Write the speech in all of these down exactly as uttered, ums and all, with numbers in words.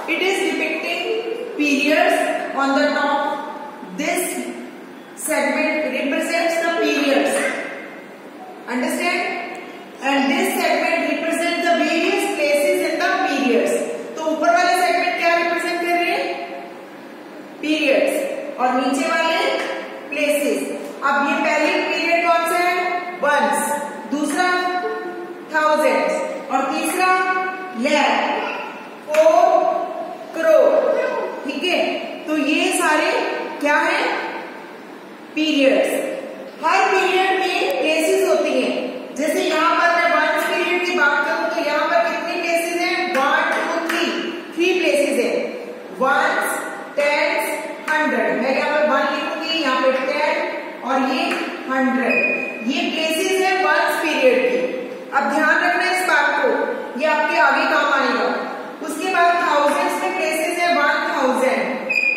It is depicting periods on the top. This segment represents the periods. Understand? And this segment represents the various places in the periods. तो ऊपर वाले segment क्या represent कर रहे हैं? Periods. और नीचे वाले places. अब ये पहले पीरियड कौन सा है? वंस, दूसरा थाउजेंड्स और तीसरा लैख, फोर करोड़. ठीक है, तो ये सारे क्या है? पीरियड्स. हर पीरियड में प्लेसेस होती हैं. जैसे यहाँ पर मैं वंस पीरियड की बात करूं तो यहाँ पर कितनी प्लेसेस हैं? One two three three places है. Ones, tens, hundred. मैं यहाँ पर वन लिखूंगी, यहाँ पे टेन और ये हंड्रेड. ये प्लेसेस है वंस पीरियड की. अब ध्यान रखना इस बात को, ये आपके आगे काम आएगा. उसके बाद थाउजेंड्स में प्लेसेस है वन थाउजेंड.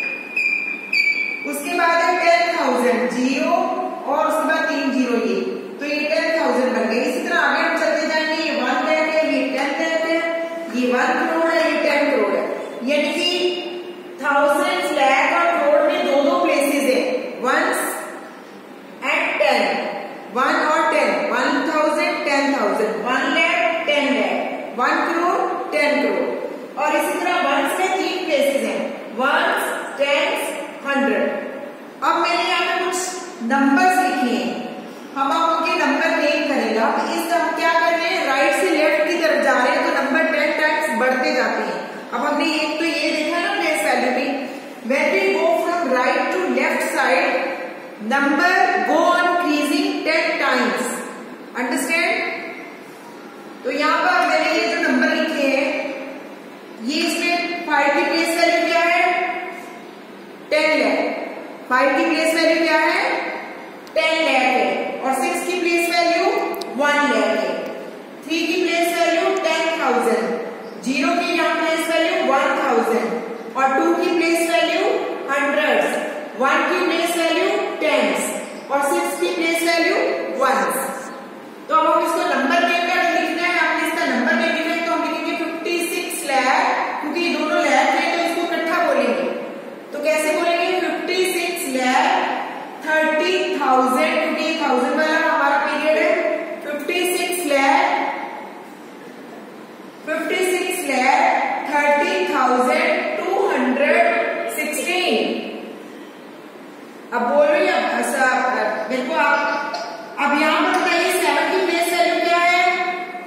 उसके बाद है टेन थाउजेंड, जीरो और उसके बाद तीन जीरो, ये तो ये टेन थाउजेंड बन गए. इसी तरह आगे हम चलते जाएंगे. ये वन लैख है, ये टेन लैख है, ये वन करोड़ है, ये टेन करोड़ है. यानी कि थाउजेंड्स, लैख और करोड़ में दो दो प्लेसेस है. वंस एंड टेन, वन और ten, one thousand, ten thousand, one lakh, ten lakh, one crore, ten crore. और इसी तरह वंस में तीन प्लेसेस हैं, वंस, टेंस, हंड्रेड. अब मैंने यहाँ पे कुछ नंबर्स लिखे हैं, हम आप उनके नंबर नेम करेगा. इस हम क्या कर रहे हैं? राइट से लेफ्ट की तरफ जा रहे हैं तो नंबर टेन टाइम्स बढ़ते जाते हैं. अब हमने एक तो ये देखा ना प्लेस वैल्यू में, when we go from right to left side, number go on increasing ten times. Understand? तो यहाँ पर मैंने ये जो नंबर लिखे हैं, ये इसमें फाइव की प्लेस वैल्यू क्या है? टेन लैख. फाइव की प्लेस वैल्यू क्या है? टेन लैख है. और सिक्स की प्लेस वैल्यू वन लैख है. थ्री की place value ten thousand. Zero की यहाँ प्लेस वैल्यू वन थाउजेंड और टू की प्लेस वैल्यू हंड्रेड्स. वन की प्लेस वैल्यू टेंस और सिक्स की प्लेस वैल्यू वंस. तो अब हम इसको नंबर नेम का लिखना है. आपने इसका नंबर नेम लिखना है तो हम लिखेंगे फिफ्टी सिक्स लैख, क्योंकि ये दोनों लैख है तो इसको इकट्ठा बोलेंगे. तो कैसे बोलेंगे? Fifty six lakh thirty thousand, क्योंकि थाउजेंड वाला हमारा पीरियड है. Fifty six lakh fifty six lakh thirty thousand two hundred sixteen. अब बोल रही है मेरे को आप. अब यहाँ पर बताइए सेवन की प्लेस वैल्यू क्या है?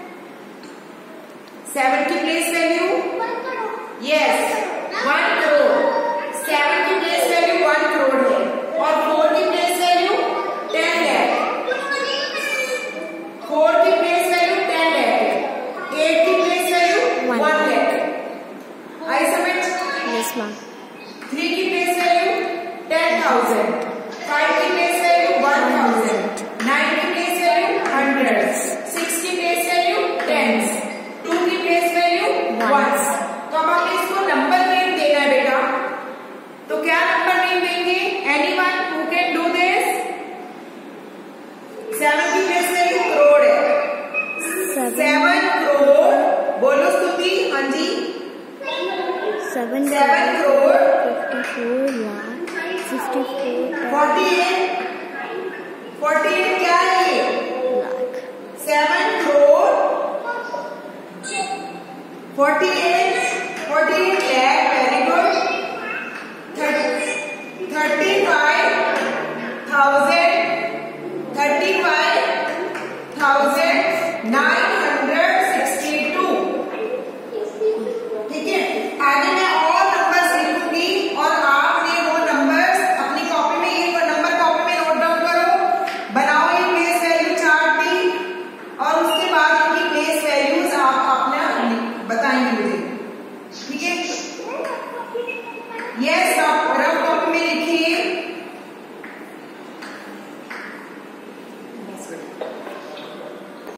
सेवन की place value yes one crore. Seven की प्लेस वैल्यू वन करोड़ है. और फोर की place value ten lakh. Four की प्लेस वैल्यू टेन लैख है. एट की प्लेस वैल्यू वन लैख. आई समझ? Yes ma'am. थ्री की place value ten thousand. Five की place value one thousand. Nine की प्लेस वैल्यू हंड्रेड. सिक्स की प्लेस वैल्यू टेंस. टू की प्लेस वैल्यू वंस. तो अब हमें इसको नंबर नेम देना है बेटा. तो क्या नंबर नेम देंगे? Anyone who can do this? Seven की प्लेस वैल्यू करोड़ है. सेवन करोड़. बोलो स्तुति. हाँ जी. Seven seven crore fifty four lakh fifty four forty eight. Forty eight क्या है? Lakh. Seven crore forty eight forty eight lakh. Very good. Thirty five thousand thirty five thousand